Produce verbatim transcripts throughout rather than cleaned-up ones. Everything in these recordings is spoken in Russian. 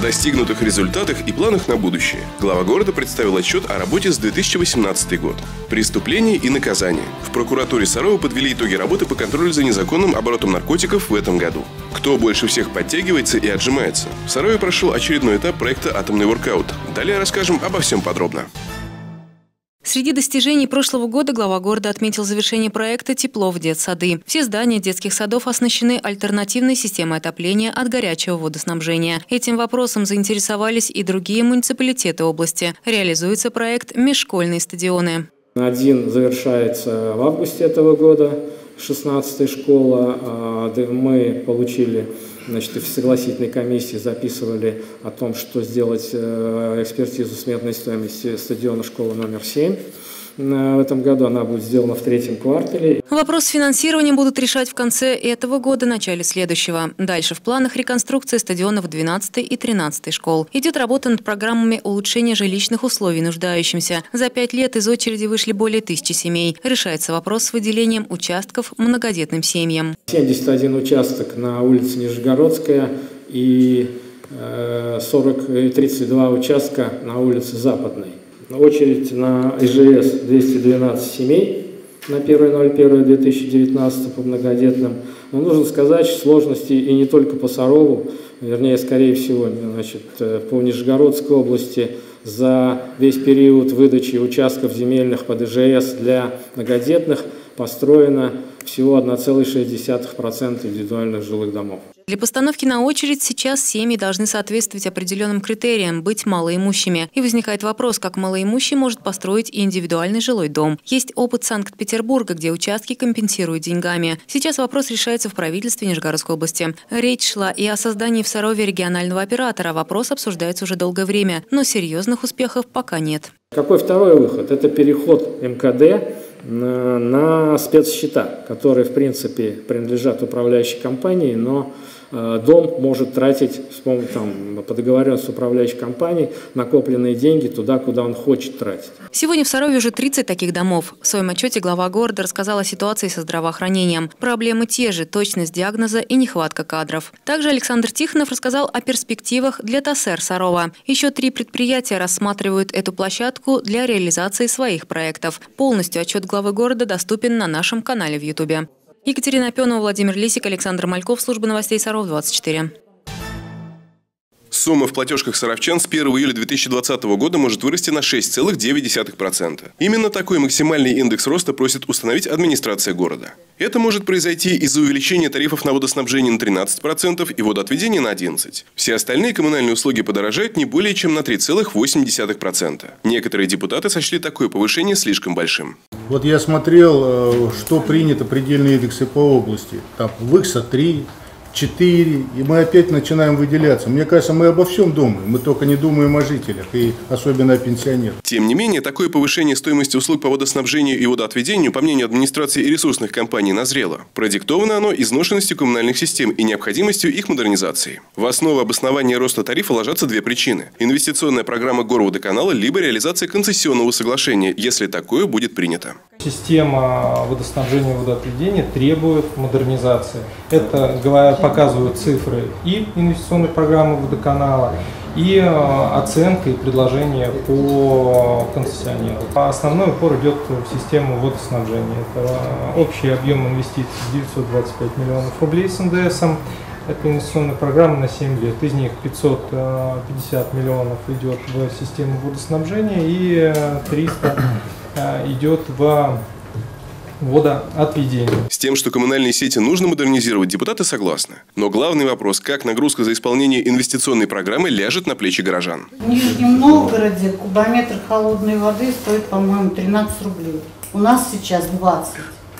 достигнутых результатах и планах на будущее. Глава города представил отчет о работе за две тысячи восемнадцатый год. Преступления и наказания. В прокуратуре Сарова подвели итоги работы по контролю за незаконным оборотом наркотиков в этом году. Кто больше всех подтягивается и отжимается? В Сарове прошел очередной этап проекта «Атомный воркаут». Далее расскажем обо всем подробно. Среди достижений прошлого года глава города отметил завершение проекта «Тепло в детсады». Все здания детских садов оснащены альтернативной системой отопления от горячего водоснабжения. Этим вопросом заинтересовались и другие муниципалитеты области. Реализуется проект «Межшкольные стадионы». Один завершается в августе этого года, шестнадцатая школа. Мы получили, значит, в согласительной комиссии записывали о том, что сделать экспертизу сметной стоимости стадиона школы номер семь. В этом году она будет сделана в третьем квартале. Вопрос с финансированием будут решать в конце этого года, начале следующего. Дальше в планах реконструкция стадионов двенадцатой и тринадцатой школ. Идет работа над программами улучшения жилищных условий нуждающимся. За пять лет из очереди вышли более тысячи семей. Решается вопрос с выделением участков многодетным семьям. семьдесят один участок на улице Нижегородская и сорок, тридцать два участка на улице Западной. Очередь на ИЖС двести двенадцать семей на первое ноль первое две тысячи девятнадцатого по многодетным. Но нужно сказать, что сложности и не только по Сарову, вернее, скорее всего, значит, по Нижегородской области за весь период выдачи участков земельных под ИЖС для многодетных построено всего одна целая шесть десятых процента индивидуальных жилых домов. Для постановки на очередь сейчас семьи должны соответствовать определенным критериям, быть малоимущими. И возникает вопрос, как малоимущий может построить индивидуальный жилой дом. Есть опыт Санкт-Петербурга, где участки компенсируют деньгами. Сейчас вопрос решается в правительстве Нижегородской области. Речь шла и о создании в Сарове регионального оператора. Вопрос обсуждается уже долгое время, но серьезных успехов пока нет. Какой второй выход? Это переход МКД на, на спецсчета, которые, в принципе, принадлежат управляющей компании, но э, дом может тратить там, по договоренности с управляющей компанией накопленные деньги туда, куда он хочет тратить. Сегодня в Сарове уже тридцать таких домов. В своем отчете глава города рассказал о ситуации со здравоохранением. Проблемы те же – точность диагноза и нехватка кадров. Также Александр Тихонов рассказал о перспективах для ТАСЭР Сарова. Еще три предприятия рассматривают эту площадку для реализации своих проектов. Полностью отчет главы города доступен на нашем канале в Ютубе. Екатерина Опенова, Владимир Лисик, Александр Мальков, служба новостей Саров двадцать четыре. Сумма в платежках саровчан с первого июля две тысячи двадцатого года может вырасти на шесть целых девять десятых процента. Именно такой максимальный индекс роста просит установить администрация города. Это может произойти из-за увеличения тарифов на водоснабжение на тринадцать процентов и водоотведение на одиннадцать процентов. Все остальные коммунальные услуги подорожают не более чем на три целых восемь десятых процента. Некоторые депутаты сочли такое повышение слишком большим. Вот я смотрел, что принято предельные индексы по области. Там ВЫКСа три, четыре, и мы опять начинаем выделяться. Мне кажется, мы обо всем думаем, мы только не думаем о жителях, и особенно о пенсионерах. Тем не менее, такое повышение стоимости услуг по водоснабжению и водоотведению, по мнению администрации и ресурсных компаний, назрело. Продиктовано оно изношенностью коммунальных систем и необходимостью их модернизации. В основу обоснования роста тарифа ложатся две причины: инвестиционная программа Горводоканала, либо реализация концессионного соглашения, если такое будет принято. Система водоснабжения и водоотведения требует модернизации. Это показывают цифры и инвестиционной программы водоканала, и оценка и предложения по концессионеру. Основной упор идет в систему водоснабжения. Это общий объем инвестиций девятьсот двадцать пять миллионов рублей с эн дэ эсом. Это инвестиционная программа на семь лет. Из них пятьсот пятьдесят миллионов идет в систему водоснабжения и триста идет в водоотведение. С тем, что коммунальные сети нужно модернизировать, депутаты согласны. Но главный вопрос, как нагрузка за исполнение инвестиционной программы ляжет на плечи горожан. В Нижнем Новгороде кубометр холодной воды стоит, по-моему, тринадцать рублей. У нас сейчас двадцать.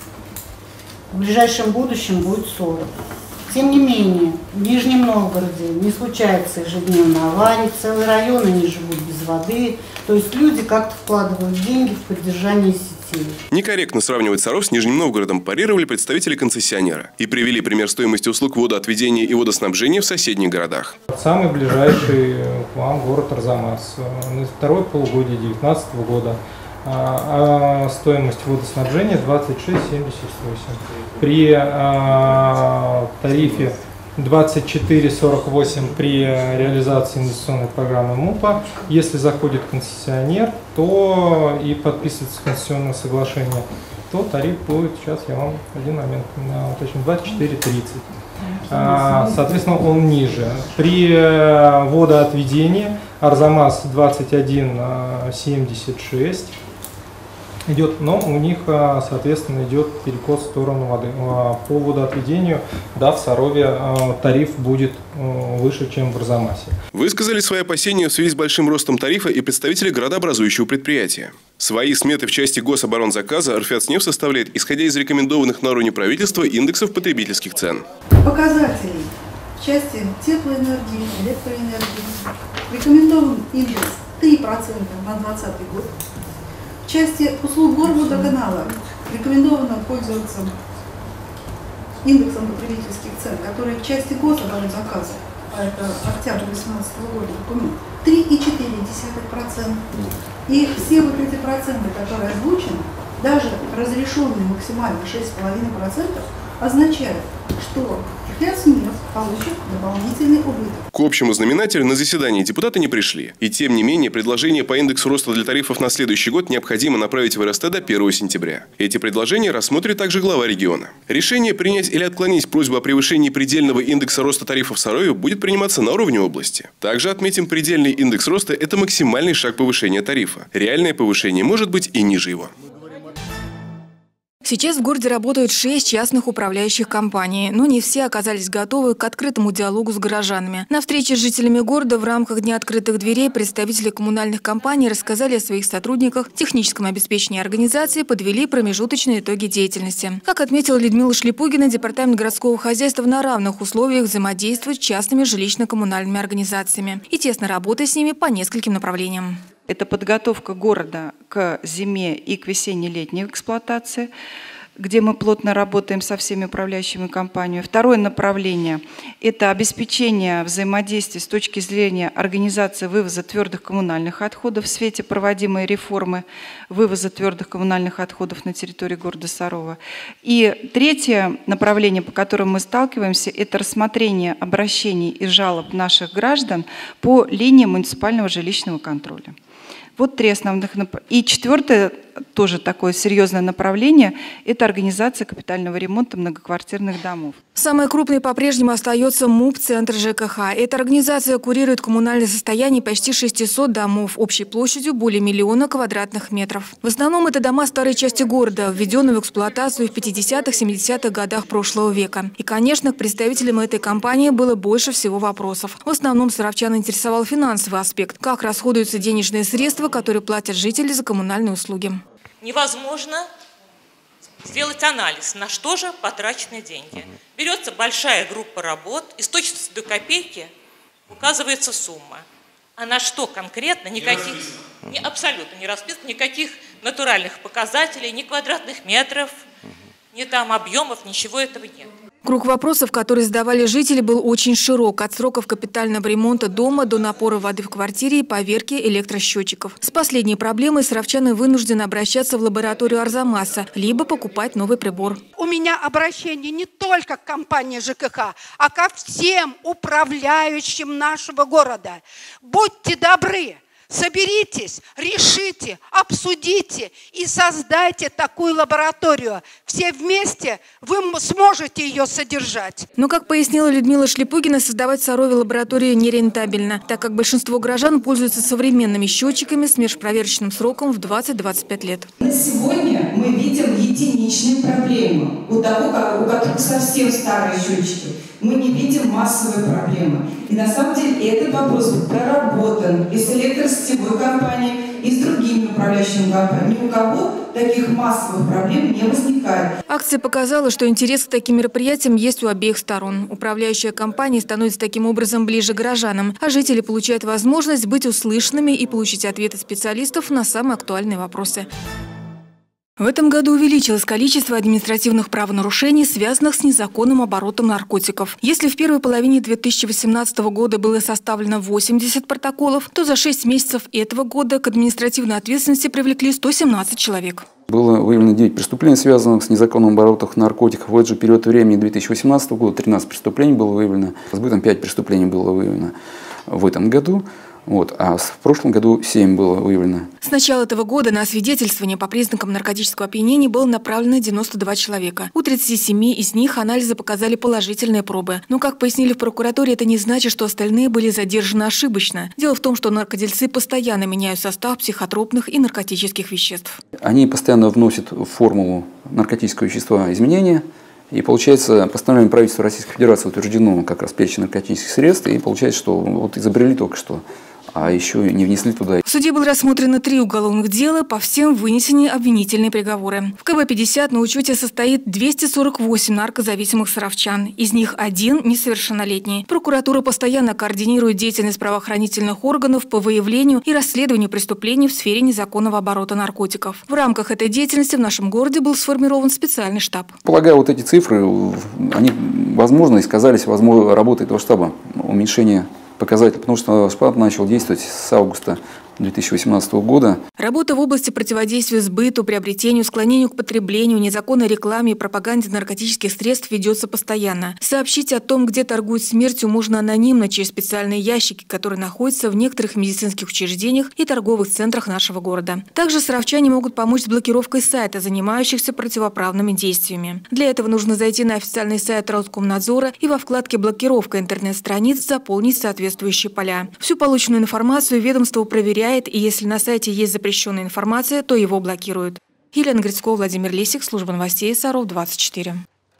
В ближайшем будущем будет сорок. Тем не менее, в Нижнем Новгороде не случается ежедневно аварий, целые районы не живут без воды. То есть люди как-то вкладывают деньги в поддержание сети. Некорректно сравнивать Саров с Нижним Новгородом, парировали представители концессионера. И привели пример стоимости услуг водоотведения и водоснабжения в соседних городах. Самый ближайший к вам город Арзамас. На второе полугодие две тысячи девятнадцатого года а стоимость водоснабжения двадцать шесть семьдесят восемь. При а, тарифе двадцать четыре сорок восемь при реализации инвестиционной программы МУПа. Если заходит концессионер, то и подписывается концессионное соглашение, то тариф будет, сейчас я вам один момент уточню, двадцать четыре тридцать. Соответственно, он ниже. При водоотведении Арзамас двадцать один семьдесят шесть идет, но у них, соответственно, идет перекос в сторону воды. По водоотведению, да, в Сарове тариф будет выше, чем в Арзамасе. Высказали свои опасения в связи с большим ростом тарифа и представители градообразующего предприятия. Свои сметы в части гособоронзаказа РФЯЦНЕФ составляет, исходя из рекомендованных на уровне правительства индексов потребительских цен. Показатели в части теплоэнергии, электроэнергии. Рекомендован индекс три процента на двадцатый год. В части услуг горводоканала рекомендовано пользоваться индексом потребительских цен, который в части гособоронзаказа, а это октябрь две тысячи восемнадцатого года документ, три и четыре десятых процента. И все вот эти проценты, которые озвучены, даже разрешенные максимально шесть и пять десятых процента, означают, что РФЯЦНЕФ получит дополнительный убыток. К общему знаменателю на заседании депутаты не пришли. И тем не менее, предложение по индексу роста для тарифов на следующий год необходимо направить в РСТ до первого сентября. Эти предложения рассмотрит также глава региона. Решение принять или отклонить просьбу о превышении предельного индекса роста тарифов в Сарове будет приниматься на уровне области. Также отметим, предельный индекс роста – это максимальный шаг повышения тарифа. Реальное повышение может быть и ниже его. Сейчас в городе работают шесть частных управляющих компаний, но не все оказались готовы к открытому диалогу с горожанами. На встрече с жителями города в рамках Дня открытых дверей представители коммунальных компаний рассказали о своих сотрудниках, техническом обеспечении организации, подвели промежуточные итоги деятельности. Как отметила Людмила Шлипугина, департамент городского хозяйства на равных условиях взаимодействует с частными жилищно-коммунальными организациями и тесно работает с ними по нескольким направлениям. Это подготовка города к зиме и к весенне-летней эксплуатации, где мы плотно работаем со всеми управляющими компаниями. Второе направление – это обеспечение взаимодействия с точки зрения организации вывоза твердых коммунальных отходов в свете проводимой реформы вывоза твердых коммунальных отходов на территории города Сарова. И третье направление, по которому мы сталкиваемся – это рассмотрение обращений и жалоб наших граждан по линии муниципального жилищного контроля. Вот три основных направления. И четвертое, тоже такое серьезное направление, это организация капитального ремонта многоквартирных домов. Самой крупной по-прежнему остается МУП «Центр ЖКХ». Эта организация курирует коммунальное состояние почти шестисот домов общей площадью более миллиона квадратных метров. В основном это дома старой части города, введенные в эксплуатацию в пятидесятых-семидесятых годах прошлого века. И, конечно, к представителям этой компании было больше всего вопросов. В основном саровчан интересовал финансовый аспект. Как расходуются денежные средства, которые платят жители за коммунальные услуги. Невозможно сделать анализ, на что же потрачены деньги. Берется большая группа работ, и с точностью до копейки указывается сумма. А на что конкретно? Никаких, не, абсолютно не расписано, никаких натуральных показателей, ни квадратных метров, ни там объемов, ничего этого нет. Круг вопросов, которые задавали жители, был очень широк. От сроков капитального ремонта дома до напора воды в квартире и поверки электросчетчиков. С последней проблемой саровчаны вынуждены обращаться в лабораторию Арзамаса, либо покупать новый прибор. У меня обращение не только к компании ЖКХ, а ко всем управляющим нашего города. Будьте добры! Соберитесь, решите, обсудите и создайте такую лабораторию. Все вместе вы сможете ее содержать. Но, как пояснила Людмила Шлипугина, создавать в Сарове лабораторию нерентабельно, так как большинство горожан пользуются современными счетчиками с межпроверочным сроком в двадцать-двадцать пять лет. На сегодня мы видим единичные проблемы у того, у которых совсем старые счетчики. Мы не видим массовой проблемы. И на самом деле этот вопрос был проработан и с электросетевой компанией, и с другими управляющими компаниями. Ни у кого таких массовых проблем не возникает. Акция показала, что интерес к таким мероприятиям есть у обеих сторон. Управляющая компания становится таким образом ближе к горожанам, а жители получают возможность быть услышанными и получить ответы специалистов на самые актуальные вопросы. В этом году увеличилось количество административных правонарушений, связанных с незаконным оборотом наркотиков. Если в первой половине две тысячи восемнадцатого года было составлено восемьдесят протоколов, то за шесть месяцев этого года к административной ответственности привлекли сто семнадцать человек. Было выявлено девять преступлений, связанных с незаконным оборотом наркотиков. В этот же период времени две тысячи восемнадцатого года тринадцать преступлений было выявлено. С сбытом пять преступлений было выявлено в этом году. Вот, а в прошлом году семь было выявлено. С начала этого года на освидетельствование по признакам наркотического опьянения было направлено девяносто два человека. У тридцати семи из них анализы показали положительные пробы. Но, как пояснили в прокуратуре, это не значит, что остальные были задержаны ошибочно. Дело в том, что наркодельцы постоянно меняют состав психотропных и наркотических веществ. Они постоянно вносят в формулу наркотического вещества изменения. И получается, постановлением правительства Российской Федерации утверждено как раз перечень наркотических средств. И получается, что вот изобрели только что, а еще не внесли туда. В суде было рассмотрено три уголовных дела, по всем вынесены обвинительные приговоры. В ка бэ пятьдесят на учете состоит двести сорок восемь наркозависимых саровчан. Из них один несовершеннолетний. Прокуратура постоянно координирует деятельность правоохранительных органов по выявлению и расследованию преступлений в сфере незаконного оборота наркотиков. В рамках этой деятельности в нашем городе был сформирован специальный штаб. Полагаю, вот эти цифры, они, возможно, и сказались возможно, работой этого штаба, уменьшение показатель, потому что штаб начал действовать с августа две тысячи восемнадцатого года. Работа в области противодействия сбыту, приобретению, склонению к потреблению, незаконной рекламе и пропаганде наркотических средств ведется постоянно. Сообщить о том, где торгуют смертью, можно анонимно через специальные ящики, которые находятся в некоторых медицинских учреждениях и торговых центрах нашего города. Также саровчане могут помочь с блокировкой сайта, занимающихся противоправными действиями. Для этого нужно зайти на официальный сайт Роскомнадзора и во вкладке «Блокировка интернет-страниц» заполнить соответствующие поля. Всю полученную информацию ведомство проверяет, и если на сайте есть запрещенная информация, то его блокируют. Елена Грицкова, Владимир Лесик, служба новостей Саров двадцать четыре.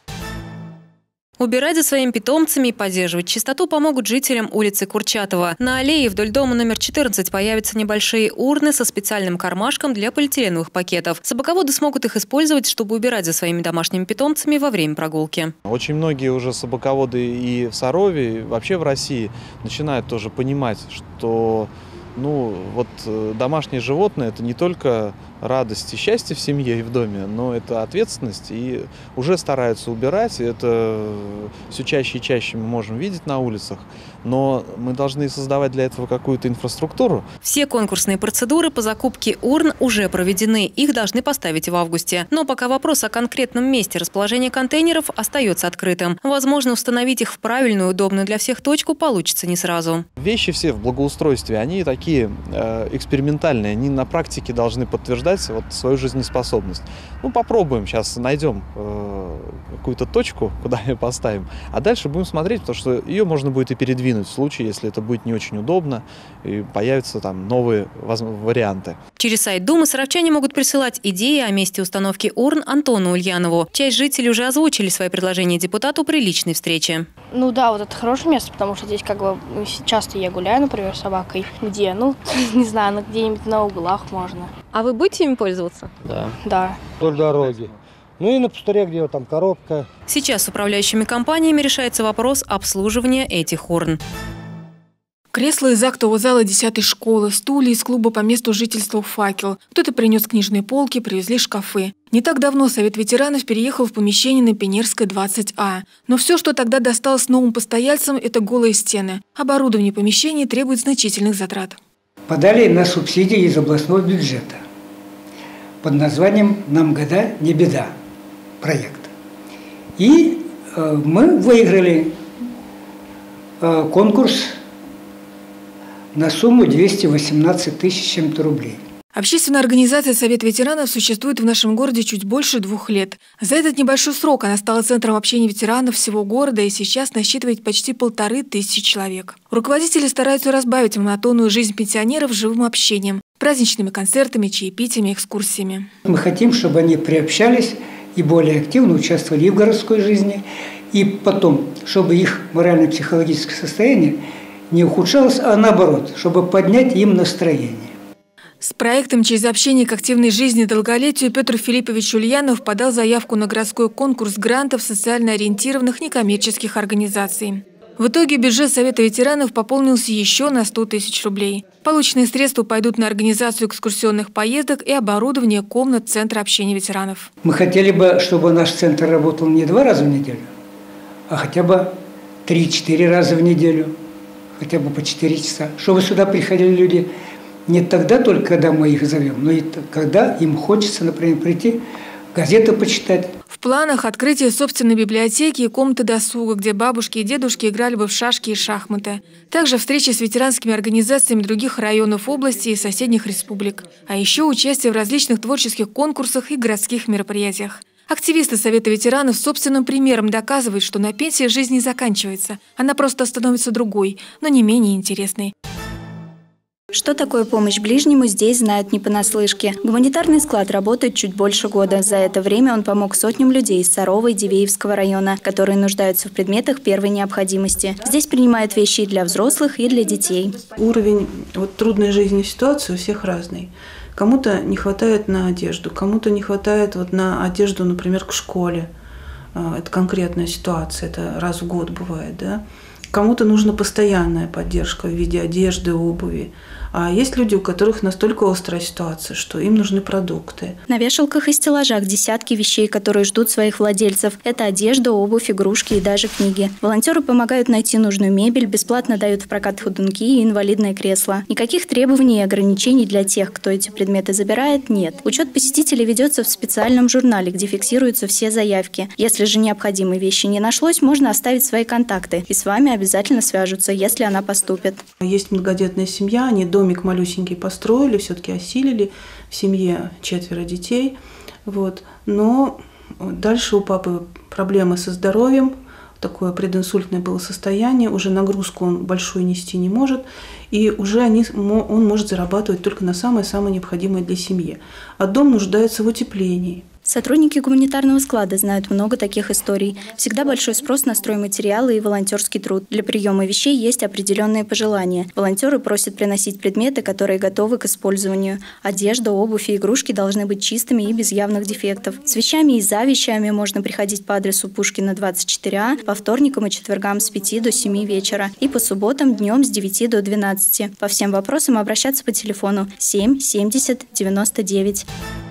Убирать за своими питомцами и поддерживать чистоту помогут жителям улицы Курчатова. На аллее вдоль дома номер четырнадцать появятся небольшие урны со специальным кармашком для полиэтиленовых пакетов. Собаководы смогут их использовать, чтобы убирать за своими домашними питомцами во время прогулки. Очень многие уже собаководы и в Сарове, и вообще в России начинают тоже понимать, что ну, вот домашние животные – это не только радость и счастье в семье и в доме, но это ответственность, и уже стараются убирать, и это все чаще и чаще мы можем видеть на улицах, но мы должны создавать для этого какую-то инфраструктуру. Все конкурсные процедуры по закупке урн уже проведены, их должны поставить в августе. Но пока вопрос о конкретном месте расположения контейнеров остается открытым. Возможно, установить их в правильную, удобную для всех точку получится не сразу. Вещи все в благоустройстве, они такие э, экспериментальные, они на практике должны подтверждать вот свою жизнеспособность. Ну, попробуем, сейчас найдем э, какую-то точку, куда ее поставим, а дальше будем смотреть, потому что ее можно будет и передвинуть в случае, если это будет не очень удобно, и появятся там новые варианты. Через сайт Думы саровчане могут присылать идеи о месте установки урн Антону Ульянову. Часть жителей уже озвучили свои предложения депутату при личной встрече. Ну да, вот это хорошее место, потому что здесь как бы часто я гуляю, например, с собакой. Где? Ну, не знаю, ну, где-нибудь на углах можно. А вы будете ими пользоваться? Да. Да. Вдоль дороги. Ну и на пустыре, где там коробка. Сейчас с управляющими компаниями решается вопрос обслуживания этих урн. Кресла из актового зала десятой школы, стулья из клуба по месту жительства «Факел». Кто-то принес книжные полки, привезли шкафы. Не так давно Совет ветеранов переехал в помещение на Пионерской, двадцать А. Но все, что тогда досталось новым постояльцам, это голые стены. Оборудование помещений требует значительных затрат. Подали на субсидии из областного бюджета под названием «Нам года не беда» проект. И э, мы выиграли э, конкурс на сумму двести восемнадцать тысяч чем-то рублей. Общественная организация «Совет ветеранов» существует в нашем городе чуть больше двух лет. За этот небольшой срок она стала центром общения ветеранов всего города и сейчас насчитывает почти полторы тысячи человек. Руководители стараются разбавить монотонную жизнь пенсионеров живым общением, праздничными концертами, чаепитиями, экскурсиями. Мы хотим, чтобы они приобщались и более активно участвовали и в городской жизни, и потом, чтобы их морально-психологическое состояние не ухудшалось, а наоборот, чтобы поднять им настроение. С проектом «Через общение к активной жизни и долголетию» Петр Филиппович Ульянов подал заявку на городской конкурс грантов социально ориентированных некоммерческих организаций. В итоге бюджет Совета ветеранов пополнился еще на сто тысяч рублей. Полученные средства пойдут на организацию экскурсионных поездок и оборудование комнат Центра общения ветеранов. Мы хотели бы, чтобы наш центр работал не два раза в неделю, а хотя бы три-четыре раза в неделю, хотя бы по четыре часа. Чтобы сюда приходили люди не тогда только, когда мы их зовем, но и когда им хочется, например, прийти, газету почитать. В планах открытие собственной библиотеки и комнаты досуга, где бабушки и дедушки играли бы в шашки и шахматы. Также встречи с ветеранскими организациями других районов области и соседних республик. А еще участие в различных творческих конкурсах и городских мероприятиях. Активисты Совета ветеранов собственным примером доказывают, что на пенсии жизнь не заканчивается. Она просто становится другой, но не менее интересной. Что такое помощь ближнему, здесь знают не понаслышке. Гуманитарный склад работает чуть больше года. За это время он помог сотням людей из Сарова и Дивеевского района, которые нуждаются в предметах первой необходимости. Здесь принимают вещи и для взрослых, и для детей. Уровень вот, трудной жизненной ситуации у всех разный. Кому-то не хватает на одежду, кому-то не хватает вот, на одежду, например, к школе. Это конкретная ситуация, это раз в год бывает, да. Кому-то нужна постоянная поддержка в виде одежды, обуви. А есть люди, у которых настолько острая ситуация, что им нужны продукты. На вешалках и стеллажах десятки вещей, которые ждут своих владельцев. Это одежда, обувь, игрушки и даже книги. Волонтеры помогают найти нужную мебель, бесплатно дают в прокат ходунки и инвалидное кресло. Никаких требований и ограничений для тех, кто эти предметы забирает, нет. Учет посетителей ведется в специальном журнале, где фиксируются все заявки. Если же необходимой вещи не нашлось, можно оставить свои контакты. И с вами обязательно свяжутся, если она поступит. Есть многодетная семья, они домик малюсенький построили, все-таки осилили, в семье четверо детей. Вот. Но дальше у папы проблемы со здоровьем, такое прединсультное было состояние, уже нагрузку он большую нести не может, и уже они, он может зарабатывать только на самое-самое необходимое для семьи. А дом нуждается в утеплении. Сотрудники гуманитарного склада знают много таких историй. Всегда большой спрос на стройматериалы и волонтерский труд. Для приема вещей есть определенные пожелания. Волонтеры просят приносить предметы, которые готовы к использованию. Одежда, обувь и игрушки должны быть чистыми и без явных дефектов. С вещами и за вещами можно приходить по адресу Пушкина, двадцать четыре А, по вторникам и четвергам с пяти до семи вечера и по субботам днем с девяти до двенадцати. По всем вопросам обращаться по телефону семь семьдесят девяносто девять.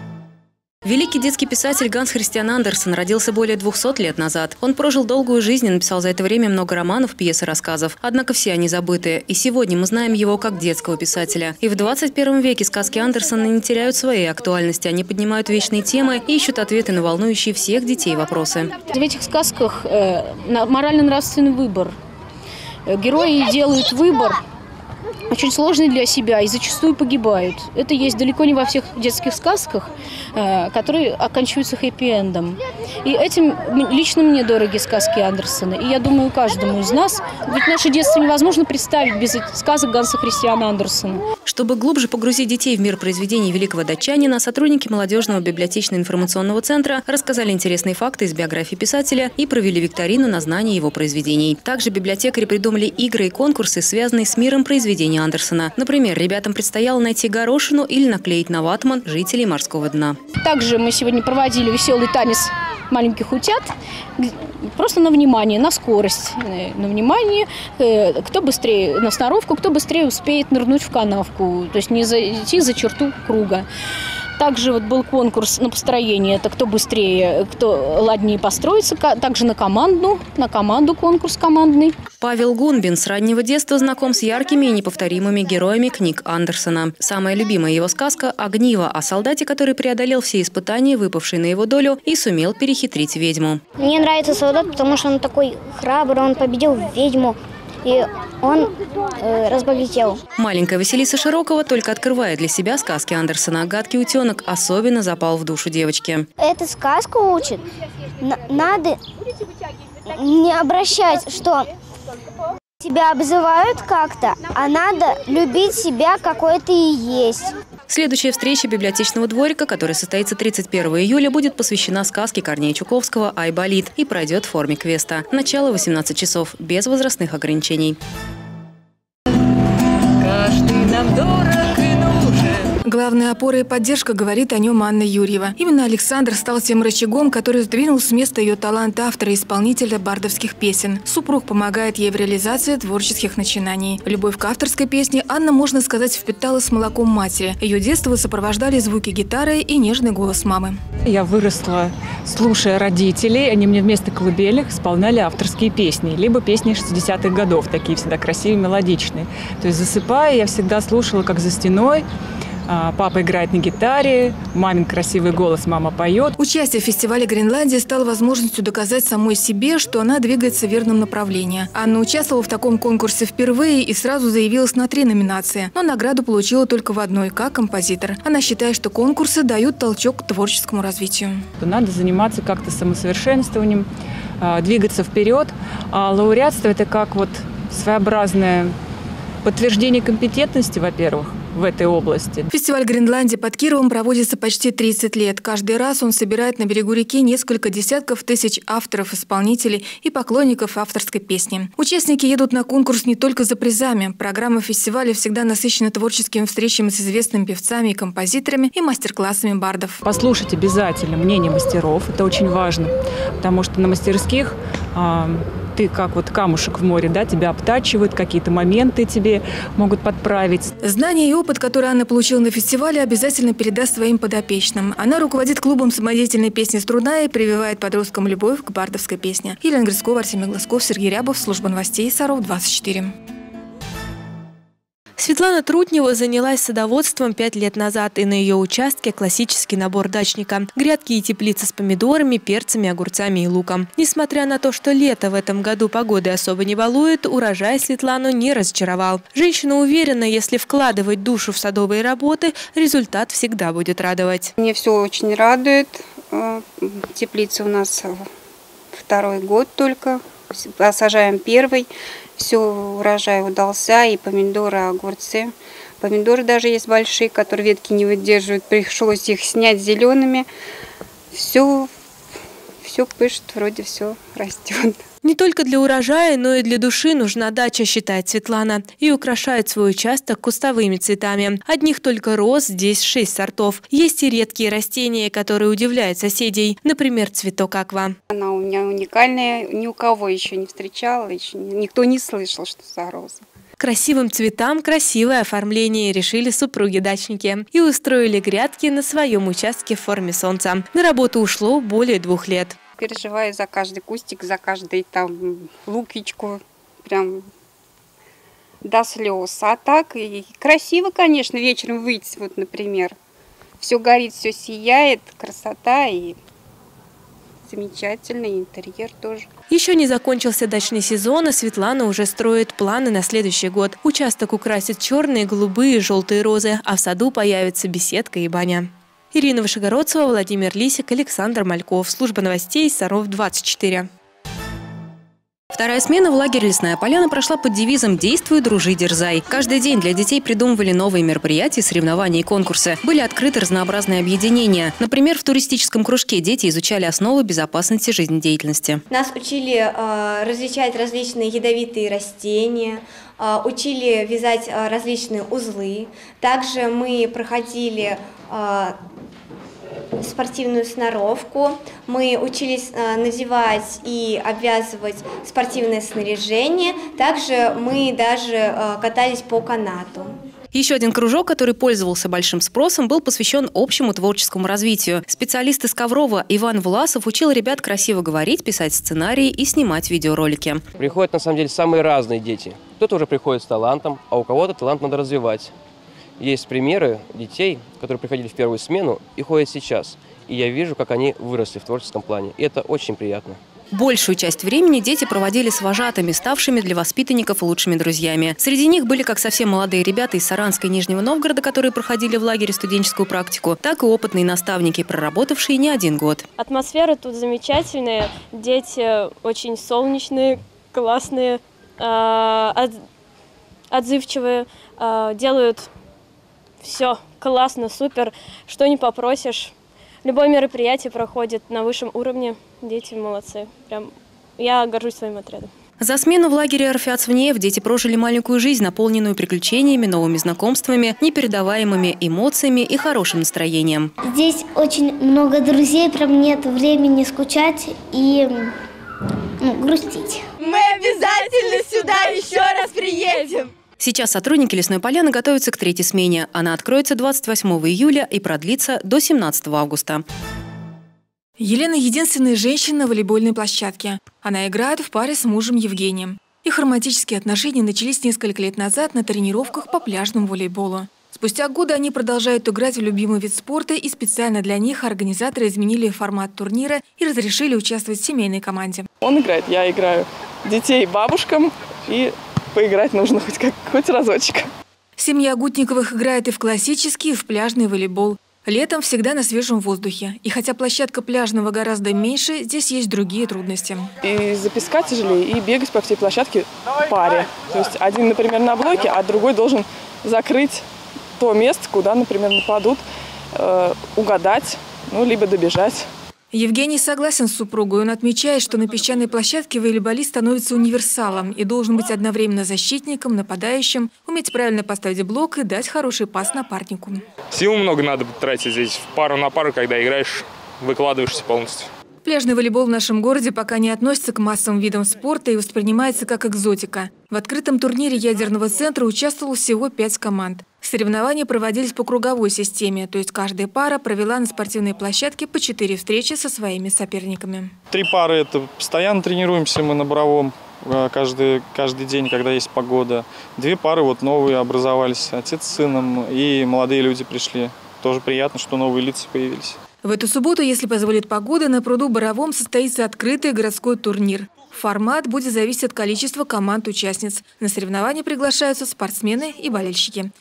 Великий детский писатель Ганс Христиан Андерсен родился более двухсот лет назад. Он прожил долгую жизнь и написал за это время много романов, пьес и рассказов. Однако все они забыты. И сегодня мы знаем его как детского писателя. И в двадцать первом веке сказки Андерсена не теряют своей актуальности. Они поднимают вечные темы и ищут ответы на волнующие всех детей вопросы. В этих сказках э, морально-нравственный выбор. Герои делают выбор очень сложный для себя и зачастую погибают. Это есть далеко не во всех детских сказках, которые оканчиваются хэппи-эндом. И этим лично мне дороги сказки Андерсена. И я думаю, каждому из нас, ведь наше детство невозможно представить без сказок Ганса Христиана Андерсена. Чтобы глубже погрузить детей в мир произведений великого датчанина, сотрудники молодежного библиотечно-информационного центра рассказали интересные факты из биографии писателя и провели викторину на знание его произведений. Также библиотекари придумали игры и конкурсы, связанные с миром произведений Андерсена. Например, ребятам предстояло найти горошину или наклеить на ватман жителей морского дна. Также мы сегодня проводили веселый танец маленьких утят, просто на внимание, на скорость, на внимание, кто быстрее, на сноровку, кто быстрее успеет нырнуть в канавку, то есть не зайти за черту круга. Также вот был конкурс на построение, это кто быстрее, кто ладнее построится, также на команду, на команду конкурс командный. Павел Гунбин с раннего детства знаком с яркими и неповторимыми героями книг Андерсена. Самая любимая его сказка «Огниво» о солдате, который преодолел все испытания, выпавшие на его долю, и сумел перехитрить ведьму. Мне нравится солдат, потому что он такой храбрый, он победил ведьму. И он э, разбогател. Маленькая Василиса Широкова только открывает для себя сказки Андерсена. «Гадкий утенок» особенно запал в душу девочки. Эта сказка учит, надо не обращать, что тебя обзывают как-то, а надо любить себя, какой ты и есть. Следующая встреча библиотечного дворика, которая состоится тридцать первого июля, будет посвящена сказке Корнея Чуковского «Айболит» и пройдет в форме квеста. Начало восемнадцать часов, без возрастных ограничений. Каждый нам дорог и нужен. Главная опора и поддержка, говорит о нем Анна Юрьева. Именно Александр стал тем рычагом, который сдвинул с места ее талант автора и исполнителя бардовских песен. Супруг помогает ей в реализации творческих начинаний. Любовь к авторской песне Анна, можно сказать, впитала с молоком матери. Ее детство сопровождали звуки гитары и нежный голос мамы. Я выросла, слушая родителей. Они мне вместо колыбельных исполняли авторские песни. Либо песни шестидесятых годов, такие всегда красивые, мелодичные. То есть, засыпая, я всегда слушала, как за стеной папа играет на гитаре, мамин красивый голос, мама поет. Участие в фестивале «Гренландия» стало возможностью доказать самой себе, что она двигается в верном направлении. Анна участвовала в таком конкурсе впервые и сразу заявилась на три номинации. Но награду получила только в одной, как композитор. Она считает, что конкурсы дают толчок к творческому развитию. Надо заниматься как-то самосовершенствованием, двигаться вперед. А лауреатство – это как вот своеобразное подтверждение компетентности, во-первых, в этой области. Фестиваль «Гренландия» под Кировом проводится почти тридцать лет. Каждый раз он собирает на берегу реки несколько десятков тысяч авторов, исполнителей и поклонников авторской песни. Участники едут на конкурс не только за призами. Программа фестиваля всегда насыщена творческими встречами с известными певцами и композиторами и мастер-классами бардов. Послушать обязательно мнение мастеров. Это очень важно, потому что на мастерских а, ты как вот камушек в море, да, тебя обтачивают, какие-то моменты тебе могут подправить. Знания и опыт, который Анна получила на фестивале, обязательно передаст своим подопечным. Она руководит клубом самодеятельной песни «Струна» и прививает подросткам любовь к бардовской песне. Елена Грицкова, Артемий Глазков, Сергей Рябов, служба новостей Саров двадцать четыре. Светлана Трутнева занялась садоводством пять лет назад, и на ее участке классический набор дачника. Грядки и теплицы с помидорами, перцами, огурцами и луком. Несмотря на то, что лето в этом году погоды особо не балует, урожай Светлану не разочаровал. Женщина уверена, если вкладывать душу в садовые работы, результат всегда будет радовать. Мне все очень радует. Теплица у нас второй год только. Посажаем первый. Все, урожай удался, и помидоры, и огурцы. Помидоры даже есть большие, которые ветки не выдерживают. Пришлось их снять зелеными. Все, все пышет, вроде все растет. Не только для урожая, но и для души нужна дача, считает Светлана. И украшает свой участок кустовыми цветами. Одних только роз здесь шесть сортов. Есть и редкие растения, которые удивляют соседей. Например, цветок аква. Она у меня уникальная, ни у кого еще не встречала, еще никто не слышал, что за роза. Красивым цветам красивое оформление решили супруги-дачники. И устроили грядки на своем участке в форме солнца. На работу ушло более двух лет. Переживаю за каждый кустик, за каждый там луковичку, прям до слез. А так и красиво, конечно, вечером выйти, вот, например. Все горит, все сияет, красота и замечательный интерьер тоже. Еще не закончился дачный сезон, а Светлана уже строит планы на следующий год. Участок украсит черные, голубые и желтые розы, а в саду появится беседка и баня. Ирина Вышегородцева, Владимир Лисик, Александр Мальков. Служба новостей Саров двадцать четыре. Вторая смена в лагере «Лесная поляна» прошла под девизом «Действуй, дружи, дерзай». Каждый день для детей придумывали новые мероприятия, соревнования и конкурсы. Были открыты разнообразные объединения. Например, в туристическом кружке дети изучали основы безопасности жизнедеятельности. Нас учили э, различать различные ядовитые растения, э, учили вязать э, различные узлы. Также мы проходили э, спортивную сноровку. Мы учились э, надевать и обвязывать спортивное снаряжение. Также мы даже э, катались по канату. Еще один кружок, который пользовался большим спросом, был посвящен общему творческому развитию. Специалист из Коврова Иван Власов учил ребят красиво говорить, писать сценарии и снимать видеоролики. Приходят на самом деле самые разные дети. Кто-то уже приходит с талантом, а у кого-то талант надо развивать. Есть примеры детей, которые приходили в первую смену и ходят сейчас. И я вижу, как они выросли в творческом плане. И это очень приятно. Большую часть времени дети проводили с вожатыми, ставшими для воспитанников лучшими друзьями. Среди них были как совсем молодые ребята из Саранска и Нижнего Новгорода, которые проходили в лагере студенческую практику, так и опытные наставники, проработавшие не один год. Атмосфера тут замечательная, дети очень солнечные, классные, отзывчивые, делают все классно, супер, что не попросишь. Любое мероприятие проходит на высшем уровне, дети молодцы. Прям я горжусь своим отрядом. За смену в лагере Арфяцвнеев дети прожили маленькую жизнь, наполненную приключениями, новыми знакомствами, непередаваемыми эмоциями и хорошим настроением. Здесь очень много друзей, прям нет времени скучать и ну, грустить. Мы обязательно сюда еще раз приедем! Сейчас сотрудники Лесной Поляны готовятся к третьей смене. Она откроется двадцать восьмого июля и продлится до семнадцатого августа. Елена – единственная женщина на волейбольной площадке. Она играет в паре с мужем Евгением. Их романтические отношения начались несколько лет назад на тренировках по пляжному волейболу. Спустя годы они продолжают играть в любимый вид спорта, и специально для них организаторы изменили формат турнира и разрешили участвовать в семейной команде. Он играет, я играю. Детей бабушкам, и поиграть нужно хоть, как, хоть разочек. Семья Гутниковых играет и в классический, и в пляжный волейбол. Летом всегда на свежем воздухе. И хотя площадка пляжного гораздо меньше, здесь есть другие трудности. И из-за песка тяжелее, и бегать по всей площадке в паре. То есть один, например, на блоке, а другой должен закрыть то место, куда, например, нападут, э, угадать, ну, либо добежать. Евгений согласен с супругой. Он отмечает, что на песчаной площадке волейболист становится универсалом и должен быть одновременно защитником, нападающим, уметь правильно поставить блок и дать хороший пас напарнику. Сил много надо тратить здесь. Пару на пару, когда играешь, выкладываешься полностью. Пляжный волейбол в нашем городе пока не относится к массовым видам спорта и воспринимается как экзотика. В открытом турнире ядерного центра участвовало всего пять команд. Соревнования проводились по круговой системе, то есть каждая пара провела на спортивной площадке по четыре встречи со своими соперниками. Три пары – это постоянно тренируемся мы на Боровом каждый, каждый день, когда есть погода. Две пары вот новые образовались, отец с сыном, и молодые люди пришли. Тоже приятно, что новые лица появились. В эту субботу, если позволит погода, на пруду Боровом состоится открытый городской турнир. Формат будет зависеть от количества команд-участниц. На соревнования приглашаются спортсмены и болельщики.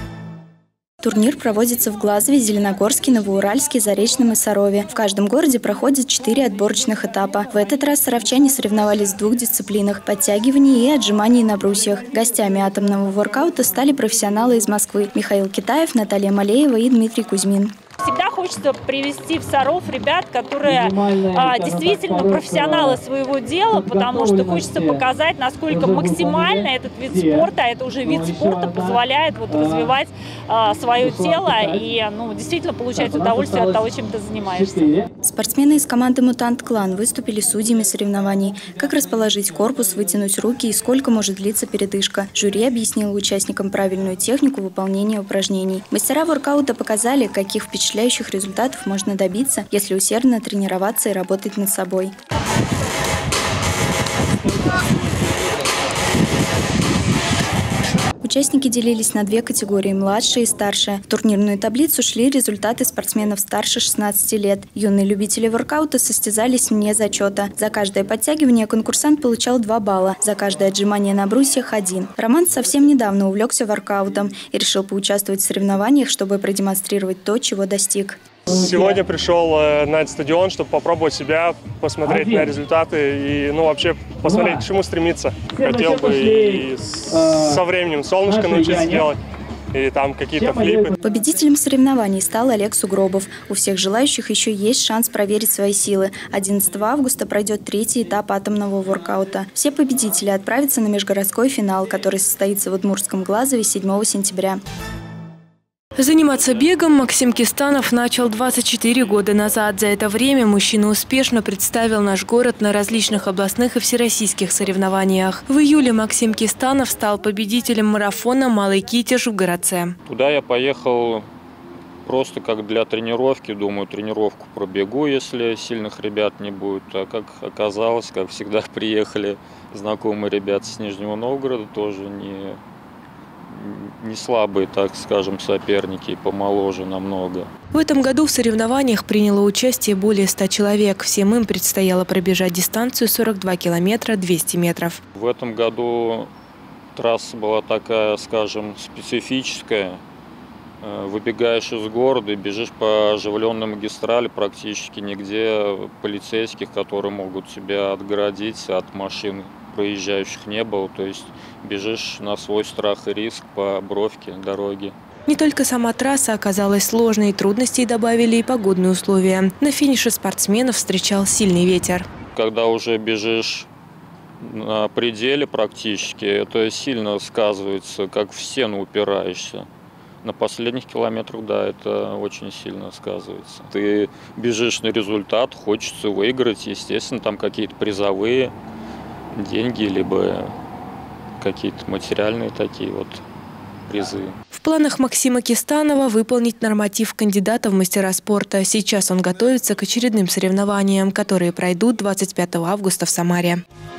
Турнир проводится в Глазове, Зеленогорске, Новоуральске, Заречном и Сарове. В каждом городе проходит четыре отборочных этапа. В этот раз саровчане соревновались в двух дисциплинах – подтягивании и отжимании на брусьях. Гостями атомного воркаута стали профессионалы из Москвы – Михаил Китаев, Наталья Малеева и Дмитрий Кузьмин. Всегда хочется привести в Саров ребят, которые а, действительно профессионалы своего дела, потому что хочется показать, насколько максимально этот вид спорта, это уже вид спорта, позволяет вот развивать а, свое тело и ну, действительно получать удовольствие от того, чем ты занимаешься. Спортсмены из команды «Мутант Клан» выступили судьями соревнований. Как расположить корпус, вытянуть руки и сколько может длиться передышка. Жюри объяснило участникам правильную технику выполнения упражнений. Мастера воркаута показали, каких впечатлений Впечатляющих результатов можно добиться, если усердно тренироваться и работать над собой. Участники делились на две категории – младшие и старшие. В турнирную таблицу шли результаты спортсменов старше шестнадцати лет. Юные любители воркаута состязались вне зачета. За каждое подтягивание конкурсант получал два балла, за каждое отжимание на брусьях – один. Роман совсем недавно увлекся воркаутом и решил поучаствовать в соревнованиях, чтобы продемонстрировать то, чего достиг. Сегодня пришел на этот стадион, чтобы попробовать себя, посмотреть на результаты и ну, вообще посмотреть, к чему стремиться. Хотел бы и со временем солнышко научиться делать, и там какие-то флипы. Победителем соревнований стал Олег Сугробов. У всех желающих еще есть шанс проверить свои силы. одиннадцатого августа пройдет третий этап атомного воркаута. Все победители отправятся на межгородской финал, который состоится в Удмуртском Глазове седьмого сентября. Заниматься бегом Максим Кистанов начал двадцать четыре года назад. За это время мужчина успешно представил наш город на различных областных и всероссийских соревнованиях. В июле Максим Кистанов стал победителем марафона «Малый Китеж» в Городце. Туда я поехал просто как для тренировки. Думаю, тренировку пробегу, если сильных ребят не будет. А как оказалось, как всегда, приехали знакомые ребята с Нижнего Новгорода, тоже не... не слабые, так скажем, соперники, и помоложе намного. В этом году в соревнованиях приняло участие более ста человек. Всем им предстояло пробежать дистанцию сорок два километра двести метров. В этом году трасса была такая, скажем, специфическая. Выбегаешь из города и бежишь по оживленной магистрали, практически нигде полицейских, которые могут тебя отгородить от машин проезжающих, не было, то есть бежишь на свой страх и риск по бровке дороги. Не только сама трасса оказалась сложной, трудностей добавили и погодные условия. На финише спортсменов встречал сильный ветер. Когда уже бежишь на пределе практически. Это сильно сказывается, как в стену упираешься. На последних километрах, да, это очень сильно сказывается. Ты бежишь на результат, хочется выиграть, естественно, там какие-то призовые деньги, либо какие-то материальные такие вот призы. В планах Максима Кистанова выполнить норматив кандидата в мастера спорта. Сейчас он готовится к очередным соревнованиям, которые пройдут двадцать пятого августа в Самаре.